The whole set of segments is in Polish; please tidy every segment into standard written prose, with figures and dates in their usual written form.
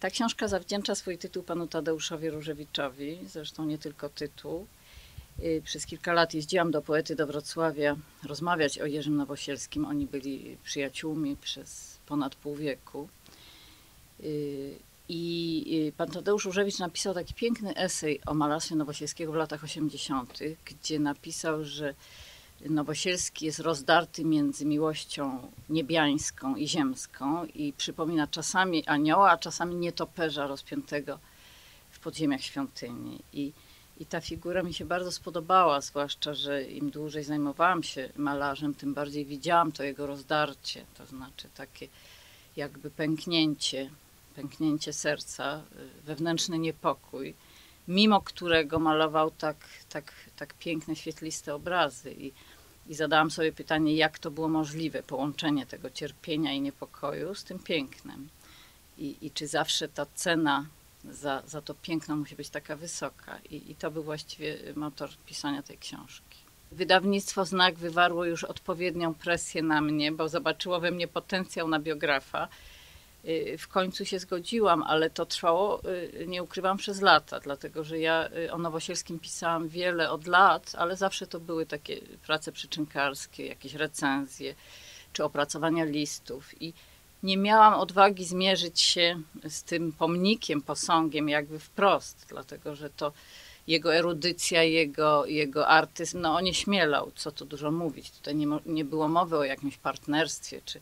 Ta książka zawdzięcza swój tytuł panu Tadeuszowi Różewiczowi, zresztą nie tylko tytuł. Przez kilka lat jeździłam do poety do Wrocławia rozmawiać o Jerzym Nowosielskim. Oni byli przyjaciółmi przez ponad pół wieku. I pan Tadeusz Różewicz napisał taki piękny esej o malarstwie Nowosielskiego w latach 80., gdzie napisał, że Nowosielski jest rozdarty między miłością niebiańską i ziemską i przypomina czasami anioła, a czasami nietoperza rozpiętego w podziemiach świątyni. I ta figura mi się bardzo spodobała, zwłaszcza, że im dłużej zajmowałam się malarzem, tym bardziej widziałam to jego rozdarcie, to znaczy takie jakby pęknięcie serca, wewnętrzny niepokój, mimo którego malował tak piękne, świetliste obrazy. I zadałam sobie pytanie, jak to było możliwe, połączenie tego cierpienia i niepokoju z tym pięknem. I czy zawsze ta cena za to piękno musi być taka wysoka. I to był właściwie motor pisania tej książki. Wydawnictwo Znak wywarło już odpowiednią presję na mnie, bo zobaczyło we mnie potencjał na biografa. W końcu się zgodziłam, ale to trwało, nie ukrywam, przez lata, dlatego że ja o Nowosielskim pisałam wiele od lat, ale zawsze to były takie prace przyczynkarskie, jakieś recenzje czy opracowania listów i nie miałam odwagi zmierzyć się z tym pomnikiem, posągiem jakby wprost, dlatego że to jego erudycja, jego artyzm, no onieśmielał, co tu dużo mówić. Tutaj nie było mowy o jakimś partnerstwie czy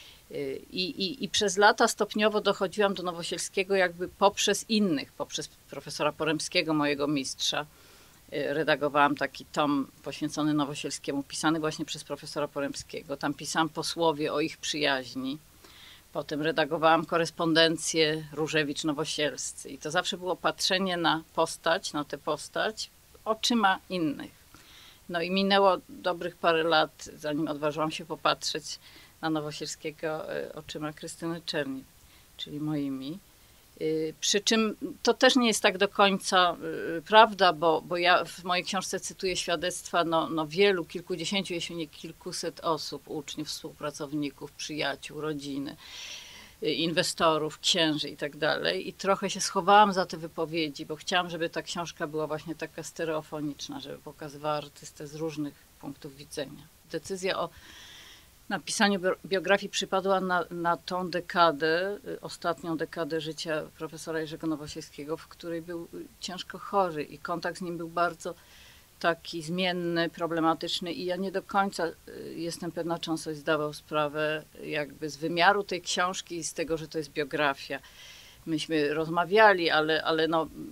I przez lata stopniowo dochodziłam do Nowosielskiego jakby poprzez innych, poprzez profesora Poremskiego, mojego mistrza. Redagowałam taki tom poświęcony Nowosielskiemu, pisany właśnie przez profesora Poremskiego. Tam pisałam posłowie o ich przyjaźni. Potem redagowałam korespondencję Różewicz-Nowosielscy. I to zawsze było patrzenie na postać, na tę postać oczyma innych. No i minęło dobrych parę lat, zanim odważyłam się popatrzeć na Nowosielskiego oczyma Krystyny Czerni, czyli moimi. Przy czym to też nie jest tak do końca prawda, bo ja w mojej książce cytuję świadectwa wielu, kilkudziesięciu, jeśli nie kilkuset osób, uczniów, współpracowników, przyjaciół, rodziny, inwestorów, księży i tak dalej. I trochę się schowałam za te wypowiedzi, bo chciałam, żeby ta książka była właśnie taka stereofoniczna, żeby pokazywała artystę z różnych punktów widzenia. Decyzja o napisaniu biografii przypadła na tą dekadę, ostatnią dekadę życia profesora Jerzego Nowosielskiego, w której był ciężko chory i kontakt z nim był bardzo taki zmienny, problematyczny i ja nie do końca jestem pewna, czy on sobie zdawał sprawę jakby z wymiaru tej książki i z tego, że to jest biografia. Myśmy rozmawiali, ale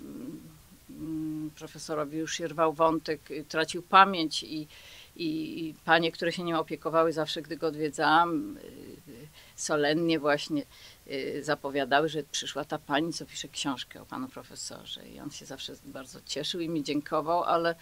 profesorowi już się rwał wątek, tracił pamięć i panie, które się nim opiekowały, zawsze gdy go odwiedzałam, solennie właśnie zapowiadały, że przyszła ta pani, co pisze książkę o panu profesorze. I on się zawsze bardzo cieszył i mi dziękował, ale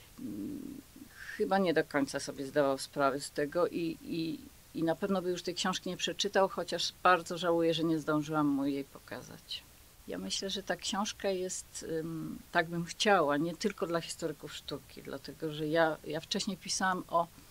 chyba nie do końca sobie zdawał sprawę z tego i na pewno by już tej książki nie przeczytał, chociaż bardzo żałuję, że nie zdążyłam mu jej pokazać. Ja myślę, że ta książka jest, tak bym chciała, nie tylko dla historyków sztuki, dlatego że ja wcześniej pisałam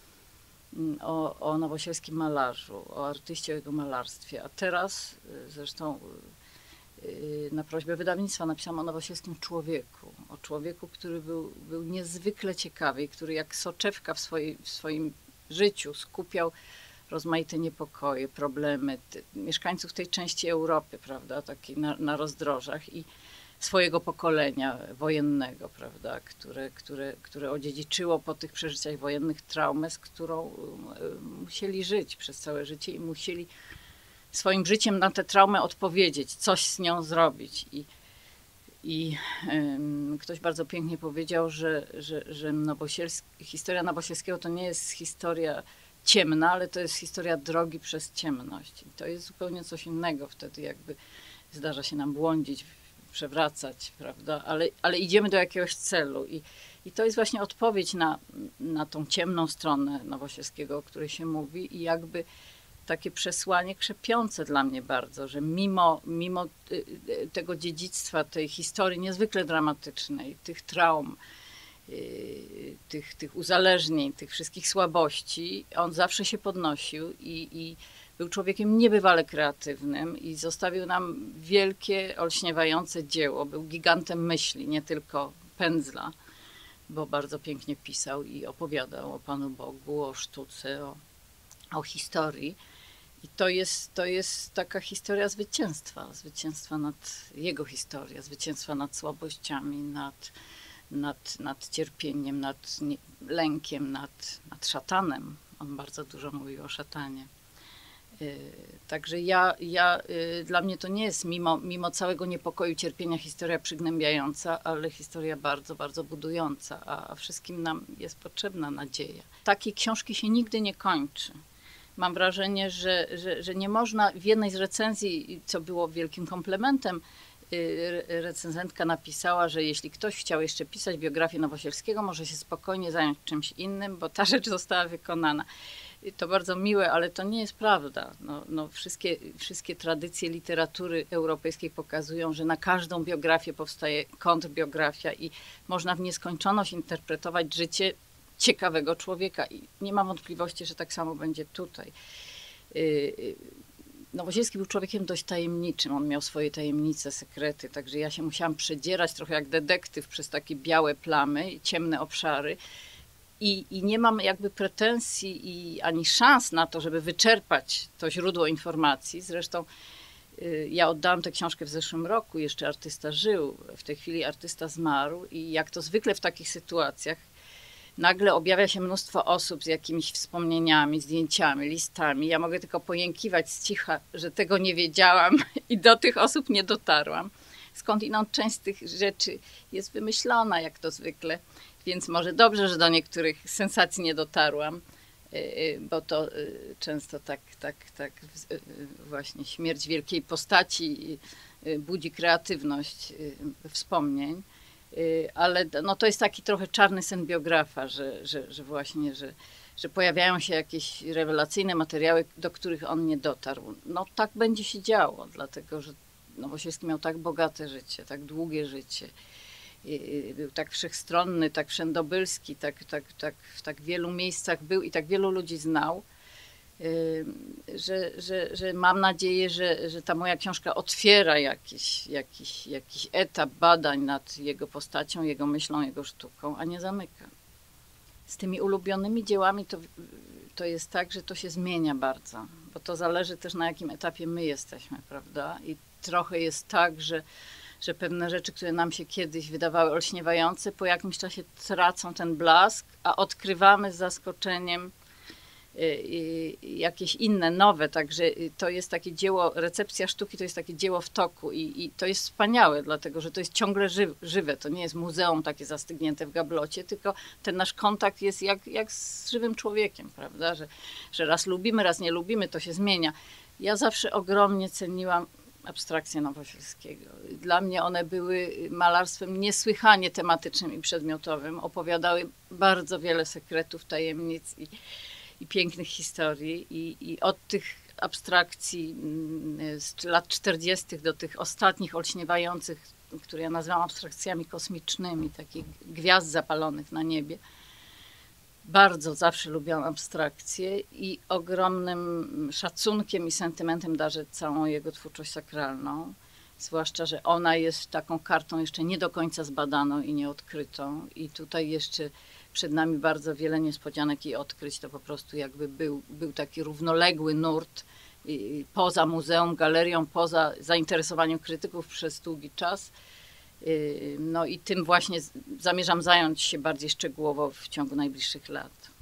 o Nowosielskim malarzu, o artyście, o jego malarstwie, a teraz zresztą na prośbę wydawnictwa napisałam o Nowosielskim człowieku, o człowieku, który był niezwykle ciekawy i który jak soczewka w swoim życiu skupiał rozmaite niepokoje, problemy mieszkańców tej części Europy, prawda, takiej na rozdrożach i swojego pokolenia wojennego, prawda, które odziedziczyło po tych przeżyciach wojennych traumę, z którą musieli żyć przez całe życie i musieli swoim życiem na tę traumę odpowiedzieć, coś z nią zrobić. I ktoś bardzo pięknie powiedział, że historia Nowosielskiego to nie jest historia ciemna, ale to jest historia drogi przez ciemność. I to jest zupełnie coś innego wtedy, jakby zdarza się nam błądzić, przewracać, prawda? Ale idziemy do jakiegoś celu. I to jest właśnie odpowiedź na tą ciemną stronę Nowosielskiego, o której się mówi i jakby takie przesłanie krzepiące dla mnie bardzo, że mimo tego dziedzictwa, tej historii niezwykle dramatycznej, tych traum, tych uzależnień, tych wszystkich słabości, on zawsze się podnosił i Był człowiekiem niebywale kreatywnym i zostawił nam wielkie, olśniewające dzieło. Był gigantem myśli, nie tylko pędzla, bo bardzo pięknie pisał i opowiadał o Panu Bogu, o sztuce, o historii. I to jest taka historia zwycięstwa nad jego historią, zwycięstwa nad słabościami, nad cierpieniem, nad lękiem, nad szatanem. On bardzo dużo mówił o szatanie. Także dla mnie to nie jest mimo całego niepokoju, cierpienia historia przygnębiająca, ale historia bardzo, bardzo budująca, a wszystkim nam jest potrzebna nadzieja. Takiej książki się nigdy nie kończy. Mam wrażenie, że nie można w jednej z recenzji, co było wielkim komplementem, recenzentka napisała, że jeśli ktoś chciał jeszcze pisać biografię Nowosielskiego, może się spokojnie zająć czymś innym, bo ta rzecz została wykonana. To bardzo miłe, ale to nie jest prawda. Wszystkie tradycje literatury europejskiej pokazują, że na każdą biografię powstaje kontrbiografia i można w nieskończoność interpretować życie ciekawego człowieka. I nie mam wątpliwości, że tak samo będzie tutaj. Nowosielski był człowiekiem dość tajemniczym. On miał swoje tajemnice, sekrety, także ja się musiałam przedzierać trochę jak detektyw przez takie białe plamy, ciemne obszary. I nie mam jakby pretensji ani szans na to, żeby wyczerpać to źródło informacji. Zresztą ja oddałam tę książkę w zeszłym roku, jeszcze artysta żył, w tej chwili artysta zmarł i jak to zwykle w takich sytuacjach, nagle objawia się mnóstwo osób z jakimiś wspomnieniami, zdjęciami, listami. Ja mogę tylko pojękiwać z cicha, że tego nie wiedziałam i do tych osób nie dotarłam. Skądinąd część z tych rzeczy jest wymyślona, jak to zwykle. Więc może dobrze, że do niektórych sensacji nie dotarłam, bo to często tak właśnie śmierć wielkiej postaci budzi kreatywność wspomnień. Ale no to jest taki trochę czarny sen biografa, że właśnie, że pojawiają się jakieś rewelacyjne materiały, do których on nie dotarł. No tak będzie się działo, dlatego że Nowosielski miał tak bogate życie, tak długie życie. Był tak wszechstronny, tak wszędobylski, w tak wielu miejscach był i tak wielu ludzi znał, że mam nadzieję, że ta moja książka otwiera jakiś etap badań nad jego postacią, jego myślą, jego sztuką, a nie zamyka. Z tymi ulubionymi dziełami to jest tak, że to się zmienia bardzo, bo to zależy też na jakim etapie my jesteśmy, prawda? I trochę jest tak, że pewne rzeczy, które nam się kiedyś wydawały olśniewające, po jakimś czasie tracą ten blask, a odkrywamy z zaskoczeniem jakieś inne, nowe. Także to jest takie dzieło, recepcja sztuki to jest takie dzieło w toku i to jest wspaniałe, dlatego że to jest ciągle żywe. To nie jest muzeum takie zastygnięte w gablocie, tylko ten nasz kontakt jest jak z żywym człowiekiem, prawda? Że raz lubimy, raz nie lubimy, to się zmienia. Ja zawsze ogromnie ceniłam abstrakcje Nowosielskiego. Dla mnie one były malarstwem niesłychanie tematycznym i przedmiotowym. Opowiadały bardzo wiele sekretów, tajemnic i pięknych historii. I od tych abstrakcji z lat 40. do tych ostatnich olśniewających, które ja nazywam abstrakcjami kosmicznymi, takich gwiazd zapalonych na niebie. Bardzo zawsze lubiłam abstrakcje i ogromnym szacunkiem i sentymentem darzę całą jego twórczość sakralną. Zwłaszcza, że ona jest taką kartą jeszcze nie do końca zbadaną i nieodkrytą. I tutaj jeszcze przed nami bardzo wiele niespodzianek i odkryć. To po prostu jakby był taki równoległy nurt poza muzeum, galerią, poza zainteresowaniem krytyków przez długi czas. No i tym właśnie zamierzam zająć się bardziej szczegółowo w ciągu najbliższych lat.